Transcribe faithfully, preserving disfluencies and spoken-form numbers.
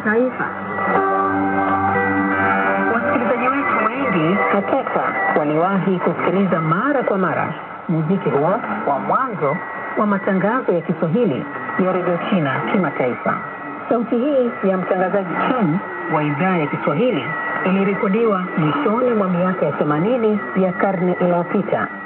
kimataifa. Wasikilizaji wetu wengi hakika waliwahi kusikiliza mara kwa mara muziki huo wa mwanzo wa matangazo ya Kiswahili ya Radio China kimataifa. Sauti hii ya mtangazaji Chen wa idhaa ya Kiswahili ilirekodiwa mwishoni mwa miaka ya themanini ya karne iliyopita.